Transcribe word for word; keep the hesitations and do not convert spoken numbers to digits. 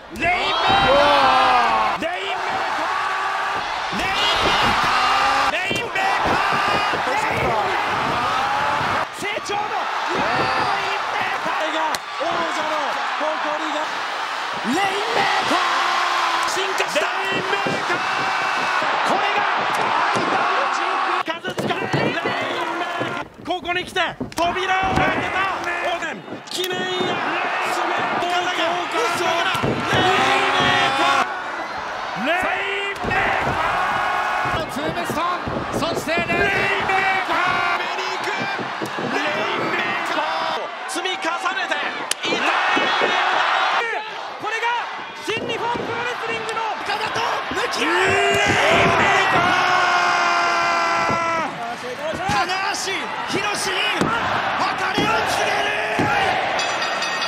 レインメーカー、レインメーカー、レインメーカー、レインメーカー、レインメーカー、成長のレインメーカーが王者の誇りがレインメーカー、進化したレインメーカー、これが数塚レインメーカー、ここに来て扉を開けたオーデン記念や